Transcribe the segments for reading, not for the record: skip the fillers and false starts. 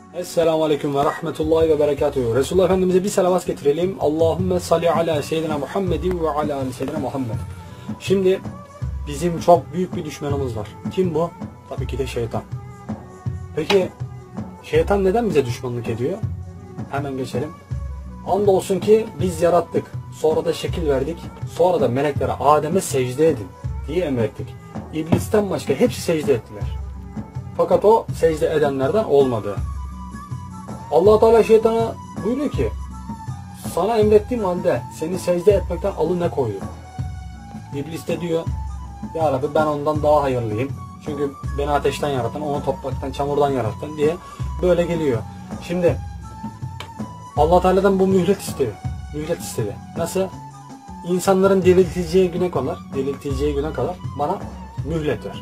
Esselamu Aleyküm ve Rahmetullahi ve Berekatuhu. Resulullah Efendimiz'e bir selavat getirelim. Allahümme salli ala seyyidina Muhammedin ve ala seyyidina Muhammed. Şimdi bizim çok büyük bir düşmanımız var. Kim bu? Tabii ki de şeytan. Peki şeytan neden bize düşmanlık ediyor? Hemen geçelim. Andolsun ki biz yarattık. Sonra da şekil verdik. Sonra da meleklere Adem'e secde edin diye emrettik. İblisten başka hepsi secde ettiler. Fakat o secde edenlerden olmadı. Allah Teala şeytana buyuruyor ki sana emrettiğim halde seni secde etmekten alı ne koydu? İblis de diyor ya Rabbi ben ondan daha hayırlıyım. Çünkü beni ateşten yaratan, onu topraktan, çamurdan yaratan diye böyle geliyor. Şimdi Allah Teala'dan bu mühlet istiyor. Mühlet istedi. Nasıl? İnsanların diriltileceği güne kadar bana mühlet ver.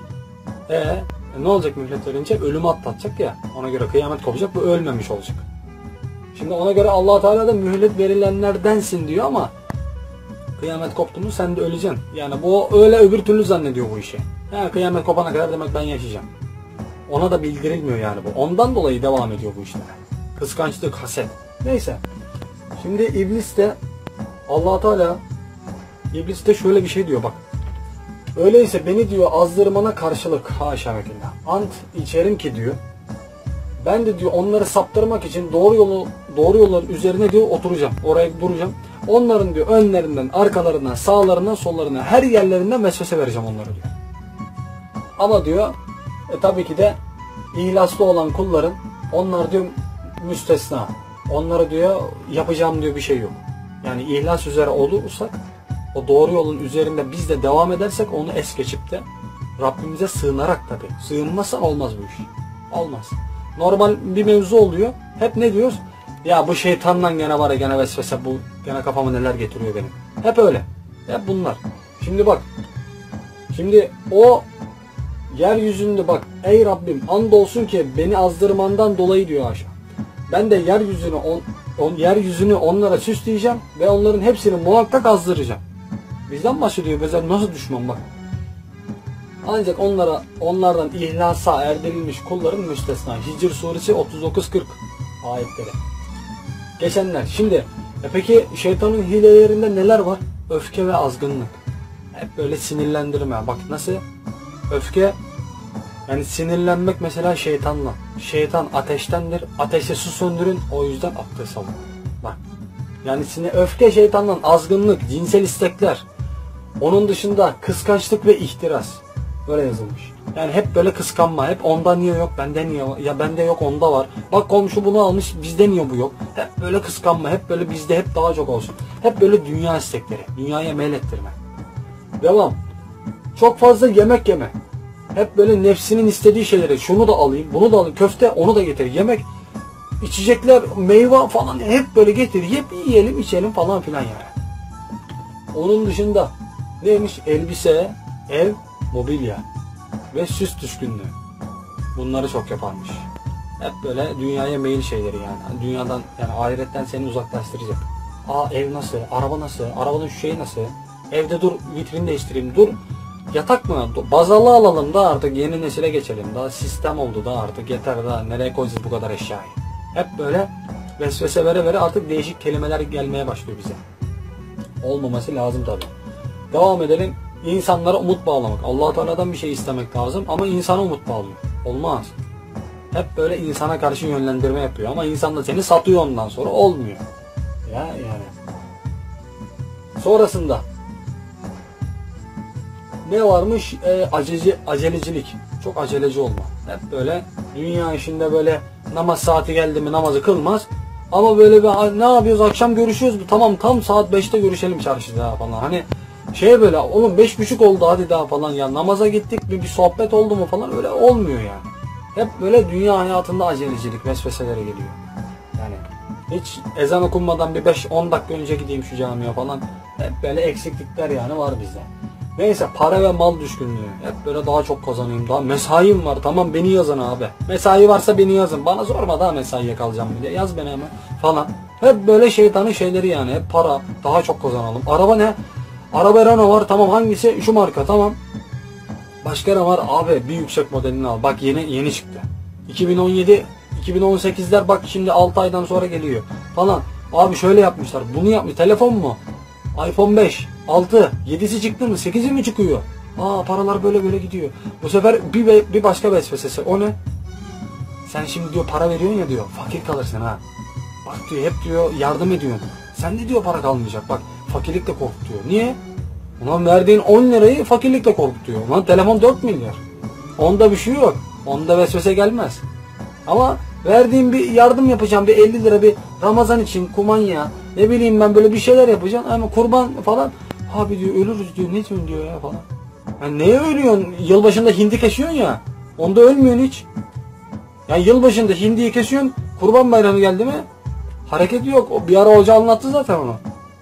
Ne olacak mühlet verince? Ölümü atlatacak ya. Ona göre kıyamet kopacak. Bu ölmemiş olacak. Şimdi ona göre Allah Teala da mühlet verilenlerdensin diyor ama kıyamet koptu mu sen de öleceksin. Yani bu öyle öbür türlü zannediyor bu işi. Kıyamet kopana kadar demek ben yaşayacağım. Ona da bildirilmiyor yani bu. Ondan dolayı devam ediyor bu işler. Kıskançlık, haset. Neyse. Şimdi İblis de Allah Teala İblis de şöyle bir şey diyor bak. Öyleyse beni diyor azdırmana karşılık haşa ve kella. Ant içerim ki diyor. Ben de diyor onları saptırmak için doğru yolların üzerine diyor oturacağım. Oraya duracağım. Onların diyor önlerinden, arkalarından, sağlarından, sollarından her yerlerinden vesvese vereceğim onlara diyor. Ama diyor tabii ki de ihlaslı olan kulların onlar diyor müstesna. Onlara diyor yapacağım diyor bir şey yok. Yani ihlas üzere olursak o doğru yolun üzerinde biz de devam edersek onu es geçip de Rabbimize sığınarak tabii. Sığınmazsan olmaz bu iş. Olmaz. Normal bir mevzu oluyor. Hep ne diyoruz? Ya bu şeytandan gene var ya gene vesvese bu. Gene kafama neler getiriyor benim. Hep öyle. Hep bunlar. Şimdi bak. Şimdi o yeryüzünde bak. Ey Rabbim andolsun ki beni azdırmandan dolayı diyor aşağı. Ben de yeryüzünü onlara süsleyeceğim ve onların hepsini muhakkak azdıracağım. Bizden bahsediyor. Mesela nasıl düşman bak. Ancak onlardan ihlasa erdirilmiş kulların müstesna. Hicr suresi 39-40 ayetleri. Geçenler. Şimdi peki şeytanın hilelerinde neler var? Öfke ve azgınlık. Hep böyle sinirlendirme. Bak nasıl? Öfke yani sinirlenmek mesela şeytanla. Şeytan ateştendir. Ateşe su söndürün. O yüzden abdest alın. Bak. Yani öfke şeytandan, azgınlık, cinsel istekler. Onun dışında kıskançlık ve ihtiras. Böyle yazılmış. Yani hep böyle kıskanma. Hep onda niye yok, bende niye var? Ya bende yok, onda var. Bak komşu bunu almış, bizde niye bu yok? Hep böyle kıskanma. Hep böyle bizde hep daha çok olsun. Hep böyle dünya istekleri. Dünyaya meylettirme. Devam. Çok fazla yemek yeme. Hep böyle nefsinin istediği şeyleri. Şunu da alayım, bunu da alayım. Köfte, onu da getir. Yemek, içecekler, meyve falan hep böyle getir. Yiyelim, içelim falan filan yani. Onun dışında neymiş? Elbise, ev, mobilya ve süs düşkünlüğü. Bunları çok yaparmış. Hep böyle dünyaya meyil şeyleri yani. Dünyadan yani ahiretten seni uzaklaştıracak. Ev nasıl? Araba nasıl? Arabanın şu şeyi nasıl? Evde dur vitrin değiştireyim. Dur yatak mı? Bazalı alalım da artık yeni nesile geçelim. Daha sistem oldu da artık yeter daha. Nereye koyacağız bu kadar eşyayı? Hep böyle vesvese vere artık değişik kelimeler gelmeye başlıyor bize. Olmaması lazım tabii. Devam edelim. İnsanlara umut bağlamak. Allah Teala'dan bir şey istemek lazım ama insana umut bağlıyor. Olmaz. Hep böyle insana karşı yönlendirme yapıyor ama insan da seni satıyor ondan sonra olmuyor. Yani. Sonrasında ne varmış? Acelecilik. Çok aceleci olma. Hep böyle dünya işinde böyle namaz saati geldi mi namazı kılmaz. Ama böyle bir ne yapıyoruz akşam görüşüyoruz. Tamam tam saat 5'te görüşelim çarşıda falan. Hani böyle oğlum 5.30 oldu hadi daha falan ya namaza gittik bir sohbet oldu mu falan öyle olmuyor yani. Hep böyle dünya hayatında acelecilik vesveselere geliyor. Yani hiç ezan okunmadan bir 5-10 dakika önce gideyim şu camiye falan. Hep böyle eksiklikler yani var bizde. Neyse para ve mal düşkünlüğü. Hep böyle daha çok kazanayım. Daha mesaim var tamam beni yazın abi. Mesai varsa beni yazın. Bana sorma daha mesaiye kalacağım bile. Yaz beni hemen falan. Hep böyle şeytanın şeyleri yani. Hep para daha çok kazanalım. Araba ne? Araba Renault var tamam hangisi? Şu marka tamam. Başka ne var? Abi bir yüksek modelini al. Bak yeni çıktı. 2017 2018'ler bak şimdi 6 aydan sonra geliyor falan. Abi şöyle yapmışlar, bunu yapmış. Telefon mu? iPhone 5, 6, 7'si çıktı mı? 8'i mi çıkıyor? Paralar böyle böyle gidiyor. Bu sefer bir başka vesvesesi. O ne? Sen şimdi diyor para veriyorsun ya diyor. Fakir kalırsın ha. Bak diyor hep diyor yardım ediyorsun. Sen de diyor para kalmayacak. Bak fakirlik de korkutuyor. Niye? Ulan verdiğin 10 lirayı fakirlikle korkutuyor. Ulan telefon 4 milyar. Onda bir şey yok. Onda vesvese gelmez. Ama verdiğin bir yardım yapacağım, bir 50 lira bir Ramazan için kumanya, ne bileyim ben böyle bir şeyler yapacağım ama kurban falan. Abi diyor ölürüz diyor, ne diyorsun diyor ya falan. Yani neye ölüyorsun? Yılbaşında hindi kesiyorsun ya. Onda ölmüyorsun hiç. Yani yılbaşında hindiyi kesiyorsun, kurban bayramı geldi mi hareket yok. O bir ara hoca anlattı zaten onu.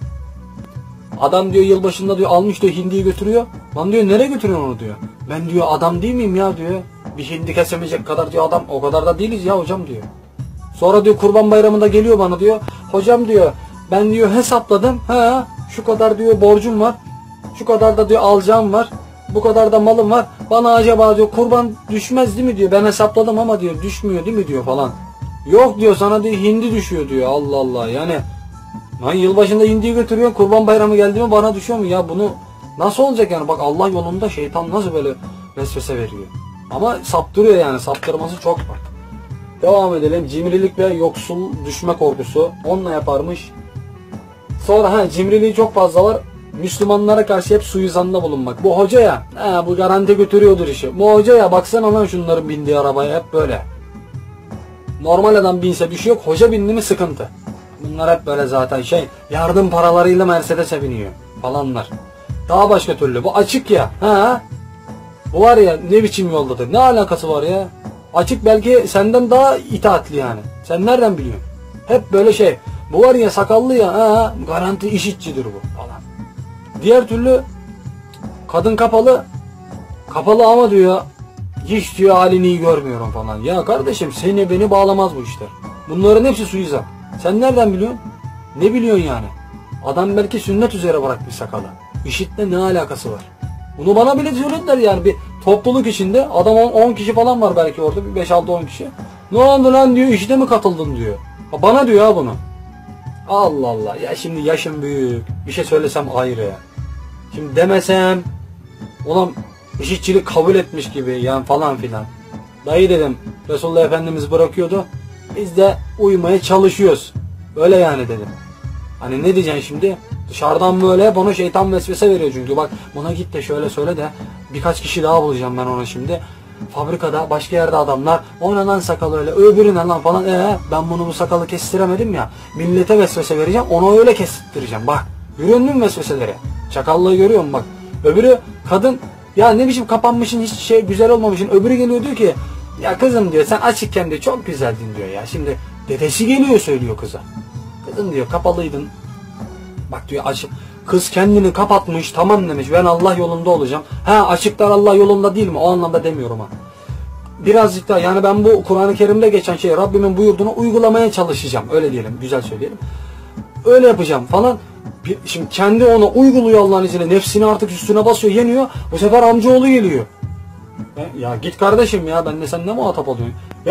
Adam diyor yılbaşında diyor almış diyor hindiyi götürüyor. Lan diyor nereye götürüyorsun onu diyor. Ben diyor adam değil miyim ya diyor. Bir hindi kesemeyecek kadar diyor adam, o kadar da değiliz ya hocam diyor. Sonra diyor kurban bayramında geliyor bana diyor. Hocam diyor ben diyor hesapladım. Şu kadar diyor borcum var. Şu kadar da diyor alacağım var. Bu kadar da malım var. Bana acaba diyor kurban düşmez değil mi diyor. Ben hesapladım ama diyor düşmüyor değil mi diyor falan. Yok diyor sana diyor hindi düşüyor diyor. Allah Allah yani. Lan yılbaşında hindiyi götürüyor, kurban bayramı geldi mi bana düşüyor mu ya, bunu nasıl olacak yani? Bak Allah yolunda şeytan nasıl böyle vesvese veriyor. Ama saptırıyor yani, saptırması çok var. Devam edelim. Cimrilik ve yoksul düşme korkusu. Onunla yaparmış. Sonra cimriliği çok fazla var. Müslümanlara karşı hep suizanda bulunmak. Bu hoca ya, bu garanti götürüyordur işi. Bu hoca ya, baksana lan şunların bindiği arabaya hep böyle. Normal adam binse bir şey yok, hoca bindi mi sıkıntı. Bunlar hep böyle zaten yardım paralarıyla Mercedes'e biniyor falanlar. Daha başka türlü. Bu açık ya. Bu var ya ne biçim yoldadır. Ne alakası var ya? Açık belki senden daha itaatli yani. Sen nereden biliyorsun? Hep böyle Bu var ya sakallı ya. Garanti işitçidir bu falan. Diğer türlü kadın kapalı. Kapalı ama diyor hiç diyor halini iyi görmüyorum falan. Ya kardeşim seni beni bağlamaz bu işler. Bunların hepsi suizan. Sen nereden biliyorsun? Ne biliyorsun yani? Adam belki sünnet üzere bırakmış sakalı. İşitle ne alakası var? Bunu bana bile söylediler yani, bir topluluk içinde adam 10 kişi falan var belki orada, bir 5-6-10 kişi. Ne oldu lan diyor, işite mi katıldın diyor. Bana diyor ya bunu. Allah Allah ya, şimdi yaşım büyük, bir şey söylesem ayrı ya. Şimdi demesem ulan işitçilik kabul etmiş gibi yani falan filan. Dayı dedim, Resulullah Efendimiz bırakıyordu. Biz de uymaya çalışıyoruz. Öyle yani dedim. Hani ne diyeceksin şimdi? Dışarıdan böyle bana şeytan vesvese veriyor çünkü. Bak buna git de şöyle söyle de birkaç kişi daha bulacağım ben ona şimdi. Fabrikada başka yerde adamlar ona lan sakalı öyle, öbürüne lan falan. Ben bunu bu sakalı kestiremedim ya. Millete vesvese vereceğim, onu öyle kestireceğim. Bak görüyor musun vesveseleri? Çakallığı görüyor musun bak. Öbürü kadın ya ne biçim kapanmışsın, hiç güzel olmamışsın. Öbürü geliyor diyor ki ya kızım diyor sen açıkken de çok güzeldin diyor ya. Şimdi dedesi geliyor söylüyor kıza. Kızım diyor kapalıydın. Bak diyor açık. Kız kendini kapatmış, tamam demiş, ben Allah yolunda olacağım. Açıklar Allah yolunda değil mi? O anlamda demiyorum ha. Birazcık daha yani ben bu Kur'an-ı Kerim'de geçen Rabbimin buyurduğunu uygulamaya çalışacağım. Öyle diyelim, güzel söyleyelim. Öyle yapacağım falan. Şimdi kendi onu uyguluyor Allah'ın izniyle. Nefsini artık üstüne basıyor, yeniyor. Bu sefer amcaoğlu geliyor. Ya git kardeşim ya, ben de sen ne muhatap oluyorsun?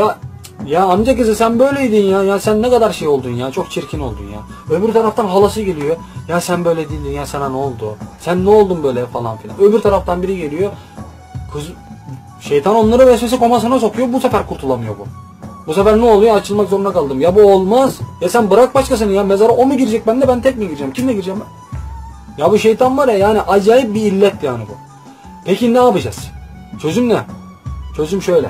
Ya amca kızı sen böyleydin ya. Ya sen ne kadar oldun ya. Çok çirkin oldun ya. Öbür taraftan halası geliyor. Ya sen böyle değildin ya, sana ne oldu? Sen ne oldun böyle falan filan. Öbür taraftan biri geliyor. Kız, şeytan onları vesvese komasına sokuyor. Bu sefer kurtulamıyor bu. Bu sefer ne oluyor? Açılmak zorunda kaldım. Ya bu olmaz. Ya sen bırak başkasını ya. Mezara o mu girecek, ben tek mi gireceğim? Kimle gireceğim ben? Ya bu şeytan var ya, yani acayip bir illet yani bu. Peki ne yapacağız? Çözüm ne? Çözüm şöyle.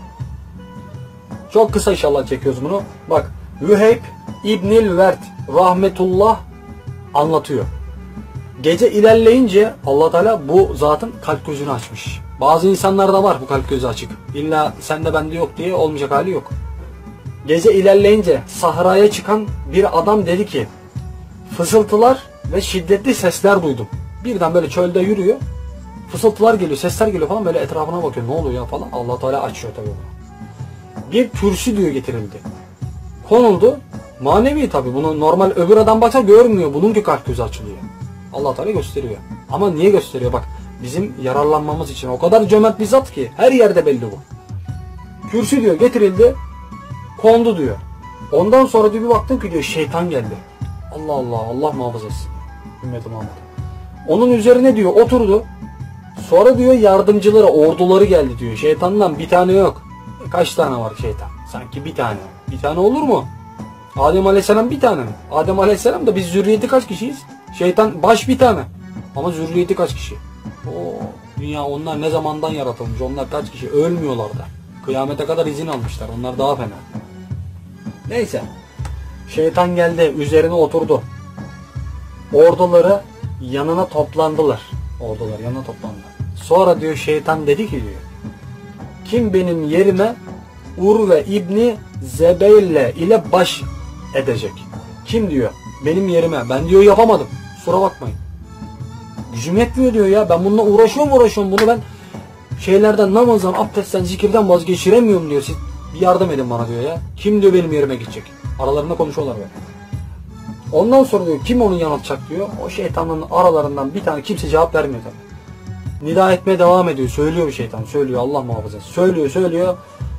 Çok kısa inşallah çekiyoruz bunu. Bak Vüheyb İbnül Vert rahmetullah anlatıyor. Gece ilerleyince Allah Teala bu zatın kalp gözünü açmış. Bazı insanlarda var bu kalp gözü açık. İlla sende bende yok diye olmayacak hali yok. Gece ilerleyince sahraya çıkan bir adam dedi ki fısıltılar ve şiddetli sesler duydum. Birden böyle çölde yürüyor. Fısıltılar geliyor, sesler geliyor falan, böyle etrafına bakıyor. Ne oluyor ya falan. Allah Teala açıyor tabii bunu. Bir kürsü diyor getirildi. Konuldu. Manevi tabii. Bunu normal öbür adam baksa görmüyor. Bununki kalp gözü açılıyor. Allah Teala gösteriyor. Ama niye gösteriyor? Bak bizim yararlanmamız için. O kadar cömert bir zat ki her yerde belli bu. Kürsü diyor getirildi. Kondu diyor. Ondan sonra diyor bir baktım ki diyor şeytan geldi. Allah Allah, Allah muhafaza etsin. Ümmeti Muhammed. Onun üzerine diyor oturdu. Sonra diyor yardımcıları, orduları geldi diyor. Şeytandan bir tane yok. Kaç tane var şeytan? Sanki bir tane. Bir tane olur mu? Adem Aleyhisselam bir tane mi? Adem Aleyhisselam da biz zürriyeti kaç kişiyiz? Şeytan baş bir tane. Ama zürriyeti kaç kişi? Dünya onlar ne zamandan yaratılmış? Onlar kaç kişi? Ölmüyorlar da. Kıyamete kadar izin almışlar. Onlar daha fena. Neyse. Şeytan geldi. Üzerine oturdu. Orduları yanına toplandılar. Ordular yanına toplandılar. Sonra diyor şeytan dedi ki diyor. Kim benim yerime Urve İbni Zebeyle ile baş edecek? Kim diyor? Benim yerime. Ben diyor yapamadım. Kusura bakmayın. Gücüm yetmiyor diyor ya. Ben bununla uğraşıyorum. Bunu ben şeylerden, namazdan, abdestten, zikirden vazgeçiremiyorum diyor. Siz bir yardım edin bana diyor ya. Kim diyor benim yerime gidecek? Aralarında konuşuyorlar böyle. Ondan sonra diyor kim onu yanıltacak diyor. O şeytanın aralarından bir tane, kimse cevap vermiyor tabii. Nida etmeye devam ediyor. Söylüyor şeytan. Söylüyor, Allah muhafaza. Söylüyor.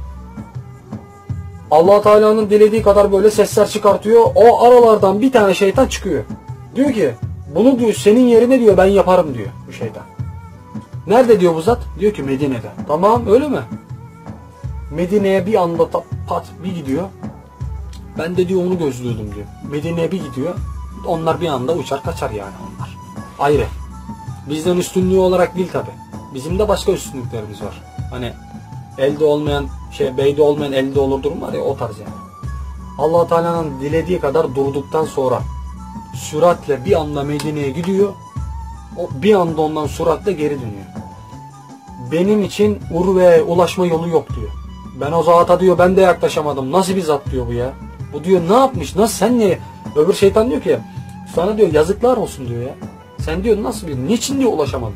Allah Teala'nın dilediği kadar böyle sesler çıkartıyor. O aralardan bir tane şeytan çıkıyor. Diyor ki bunu diyor senin yerine diyor ben yaparım diyor bu şeytan. Nerede diyor bu zat? Diyor ki Medine'de. Tamam öyle mi? Medine'ye bir anda pat bir gidiyor. Ben de diyor onu gözlüyordum diyor. Medine'ye bir gidiyor. Onlar bir anda uçar kaçar yani onlar. Ayrı. Bizden üstünlüğü olarak değil tabi. Bizim de başka üstünlüklerimiz var. Hani elde olmayan beyde olmayan elde olur durum var ya, o tarz yani. Allah Teala'nın dilediği kadar durduktan sonra süratle bir anda Medine'ye gidiyor. O bir anda ondan süratle geri dönüyor. Benim için Urve'ye ulaşma yolu yok diyor. Ben o zata diyor ben de yaklaşamadım. Nasıl bir zat diyor bu ya? Bu diyor ne yapmış? Nasıl sen niye? Öbür şeytan diyor ki sana diyor yazıklar olsun diyor ya. Sen diyor nasıl bir niçin diyor ulaşamadın?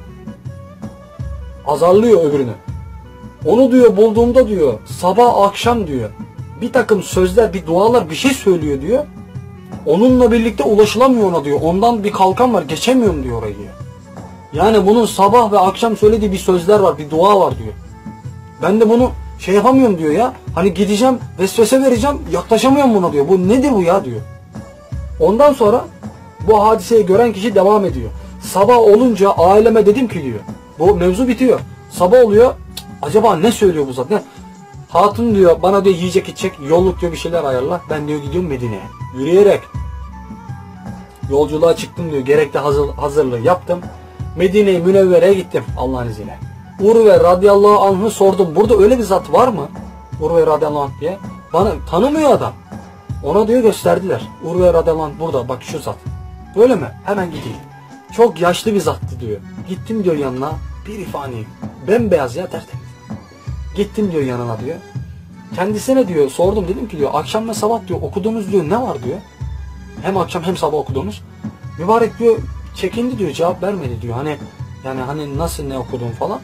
Azarlıyor öbürünü. Onu diyor bulduğumda diyor sabah akşam diyor bir takım sözler, bir dualar, bir şey söylüyor diyor. Onunla birlikte ulaşılamıyor ona diyor. Ondan bir kalkan var, geçemiyorum diyor orayı. Yani bunun sabah ve akşam söylediği bir sözler var, bir dua var diyor. Ben de bunu yapamıyorum diyor ya. Hani gideceğim, vesvese vereceğim, yaklaşamıyorum buna diyor. Bu nedir bu ya diyor. Ondan sonra bu hadiseyi gören kişi devam ediyor. Sabah olunca aileme dedim ki diyor. Bu mevzu bitiyor. Sabah oluyor. Acaba ne söylüyor bu zat? Ne? Hatun diyor bana diyor yiyecek içecek, yolluk diyor bir şeyler ayarla. Ben diyor gidiyorum Medine'ye. Yürüyerek yolculuğa çıktım diyor. Gerekli hazırlığı yaptım. Medine-i Münevvere'ye gittim Allah'ın izniyle. Urve radıyallahu anh'ı sordum. Burada öyle bir zat var mı? Urve radıyallahu anh diye. Bana tanımıyor adam. Ona diyor gösterdiler. Urve radıyallahu anh burada bak şu zat. Öyle mi? Hemen gideyim. Çok yaşlı bir zattı diyor. Gittim diyor yanına. Bir ifani. Bembeyaz ya tertemiz. Gittim diyor yanına diyor. Kendisine diyor sordum dedim ki diyor akşam ve sabah diyor okuduğunuz diyor ne var diyor. Hem akşam hem sabah okuduğunuz. Mübarek diyor çekindi diyor cevap vermedi diyor. Hani nasıl ne okudun falan.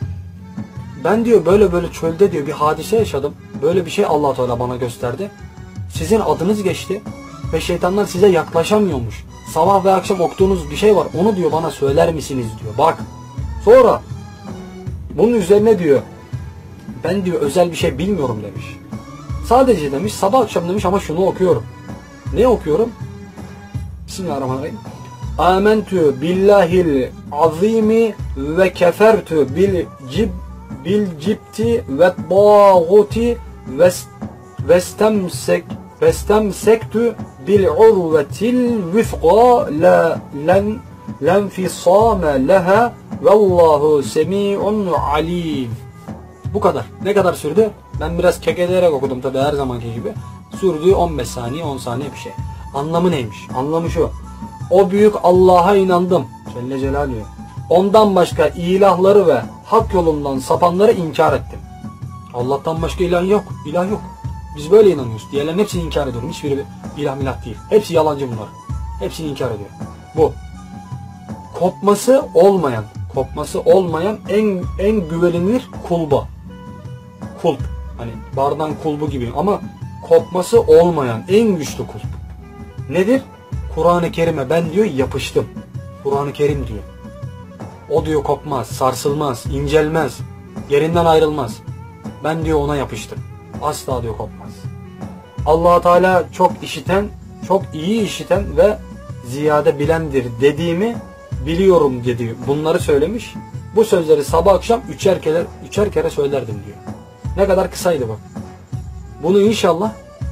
Ben diyor böyle çölde diyor bir hadise yaşadım. Böyle bir şey Allah Teala bana gösterdi. Sizin adınız geçti ve şeytanlar size yaklaşamıyormuş. Sabah ve akşam okuduğunuz bir şey var. Onu diyor bana söyler misiniz diyor. Bak. Sonra bunun üzerine diyor ben diyor özel bir şey bilmiyorum demiş. Sadece demiş sabah akşam demiş ama şunu okuyorum. Ne okuyorum? Bismillahirrahmanirrahim. Âmentü billahil azimi ve kefertü bil cibti ve dâguti vestemsektü bil urvetil vifqa la lenfisâme leha vallahu semi'un alim. Bu kadar. Ne kadar sürdü? Ben biraz kekeleyerek okudum tabi her zamanki gibi. Sürdüğü 15 saniye 10 saniye bir şey. Anlamı neymiş? Anlamı şu. O büyük Allah'a inandım. Celle Celaluhu. Ondan başka ilahları ve hak yolundan sapanları inkar ettim. Allah'tan başka ilah yok. İlah yok. Biz böyle inanıyoruz. Diğerlerin hepsini inkar ediyorum. Hiçbiri ilah milah değil. Hepsi yalancı bunlar. Hepsini inkar ediyor. Bu. Kopması olmayan en güvenilir kulba. Kulp. Hani bardan kulbu gibi ama kopması olmayan en güçlü kulp. Nedir? Kur'an-ı Kerim'e ben diyor yapıştım. Kur'an-ı Kerim diyor. O diyor kopmaz, sarsılmaz, incelmez, yerinden ayrılmaz. Ben diyor ona yapıştım. Asla diyor kopmaz. Allah Teala çok işiten, çok iyi işiten ve ziyade bilendir dediğimi biliyorum dedi. Bunları söylemiş. Bu sözleri sabah akşam üçer kere söylerdim diyor. Ne kadar kısaydı bak. Bunu inşallah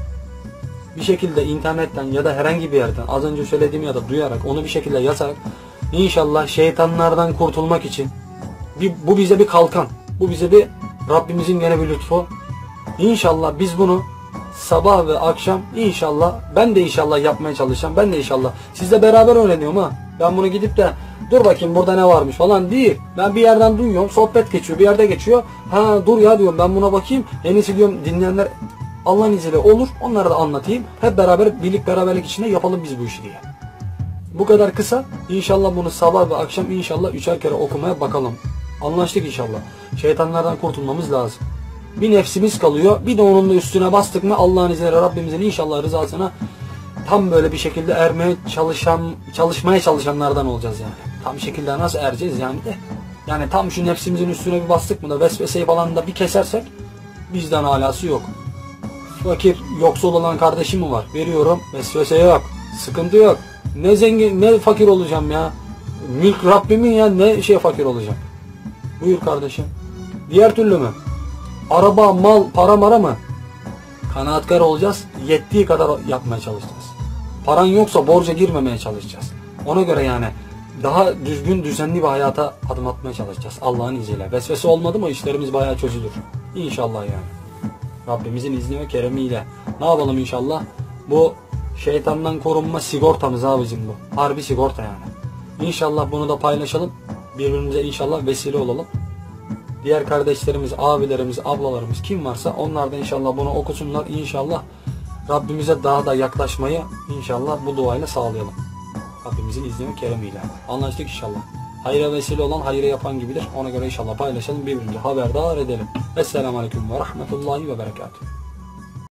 bir şekilde internetten ya da herhangi bir yerden az önce söylediğim ya da duyarak onu bir şekilde yazarak inşallah şeytanlardan kurtulmak için bu bize bir kalkan. Bu bize bir Rabbimizin gene bir lütfu. İnşallah biz bunu sabah ve akşam inşallah ben de inşallah yapmaya çalışacağım. Ben de inşallah sizle beraber öğreniyorum ha. Ben bunu gidip de dur bakayım burada ne varmış falan değil. Ben bir yerden duyuyorum. Sohbet geçiyor. Bir yerde geçiyor. Ha dur ya diyorum ben buna bakayım. En iyisi diyorum dinleyenler Allah'ın izniyle olur. Onlara da anlatayım. Hep beraber birlik beraberlik içinde yapalım biz bu işi diye. Bu kadar kısa. İnşallah bunu sabah ve akşam inşallah üçer kere okumaya bakalım. Anlaştık inşallah. Şeytanlardan kurtulmamız lazım. Bir nefsimiz kalıyor. Bir de onun da üstüne bastık mı Allah'ın izniyle Rabbimizin inşallah rızasına tam böyle bir şekilde ermeye çalışmaya çalışanlardan olacağız yani. Tam şekilde nasıl ereceğiz yani de. Yani tam şu nefsimizin üstüne bir bastık mı da vesveseyi falan da bir kesersek bizden alası yok. Fakir, yoksul olan kardeşim mi var? Veriyorum. Vesvese yok. Sıkıntı yok. Ne zengin, ne fakir olacağım ya. Mülk Rabbimin ya, ne fakir olacağım. Buyur kardeşim. Diğer türlü mü? Araba, mal, para mara mı? Kanaatkar olacağız. Yettiği kadar yapmaya çalışacağız. Paran yoksa borca girmemeye çalışacağız. Ona göre yani daha düzgün, düzenli bir hayata adım atmaya çalışacağız. Allah'ın izniyle. Vesvese olmadı mı işlerimiz bayağı çözülür. İnşallah yani. Rabbimizin izni ve keremiyle. Ne yapalım inşallah? Bu şeytandan korunma sigortamız abicim bu. Harbi sigorta yani. İnşallah bunu da paylaşalım. Birbirimize inşallah vesile olalım. Diğer kardeşlerimiz, abilerimiz, ablalarımız kim varsa onlar da inşallah bunu okusunlar. İnşallah Rabbimize daha da yaklaşmayı inşallah bu duayla sağlayalım. Rabbimizin izni ve keremiyle. Anlaştık inşallah. Hayra vesile olan hayra yapan gibidir. Ona göre inşallah paylaşalım, birbirimize haberdar edelim. Esselamu Aleyküm ve Rahmetullahi ve Berekatuhu.